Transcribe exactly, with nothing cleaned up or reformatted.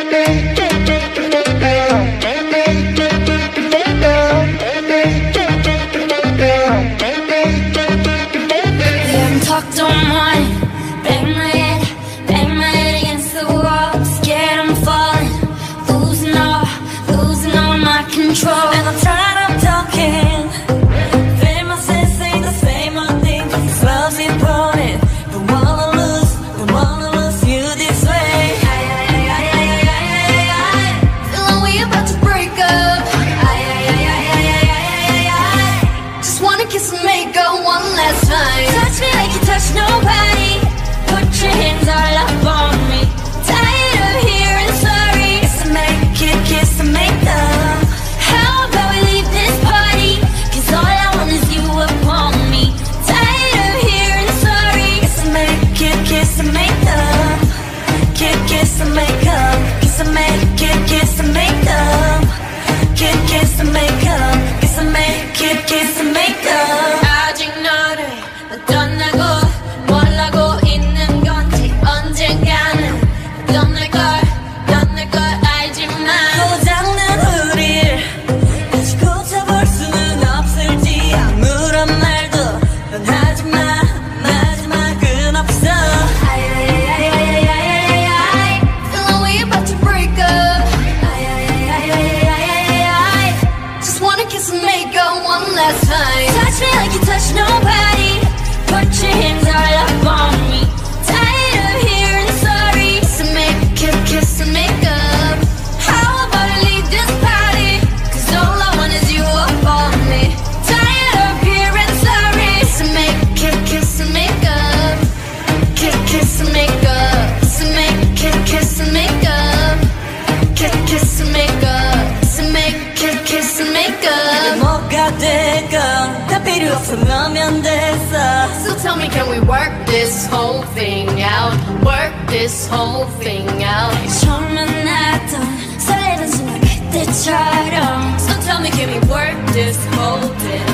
Talk, don't mind. Bang my head, bang my head against the wall. Scared I'm falling, losing all, losing all my control. And I'm tired of talking, famous and saying the same old thing. This love's important, don't wanna lose, don't wanna lose you this way. Aye, aye, aye, aye, aye, aye, aye, aye. Feel like we about to break up. Aye, aye, aye, aye, aye, aye, aye, aye. Just wanna kiss and make up one last time. Touch me like you touch nobody. Put your hands all up on me. Tired of hearing sorry. Kiss and make it, kiss and make up. How about we leave this party? Cause all I want is you upon me. Tired of hearing sorry. Kiss and make it, kiss and make up. Kiss, kiss and make up. Kiss and make it, kiss and make up. Kiss, kiss and make up. Kiss and make it, kiss and make up. 아직 너를 떠나고 뭘라고 있는 건지 언젠가는 떠날 걸 떠날 걸 알지만 고장난 우릴 다시 고쳐볼 수는 없을지 아무런 말도 넌 하지마 마지막은 없어. 아야야야야야야야야야 Feel like we about to break up. 아야야야야야야야야 Just wanna kiss and make up one last time. Touch me like you touch nobody. Put your hands all up on me. Tired of hearing sorry. Kiss and make it, kiss and make up. How about I leave this party? Cause all I want is you up on me. Tired of hearing sorry. Kiss and make it, kiss and make up. Kiss, kiss and make up. Kiss and make it, kiss and make up. Kiss, kiss and make up. Kiss and make it, kiss and make up. 뭐가 될까 다 필요 없으면 됐어. So tell me, can we work this whole thing out? Work this whole thing out. 처음 만났던 설레던 순간 그때처럼. So tell me, can we work this whole thing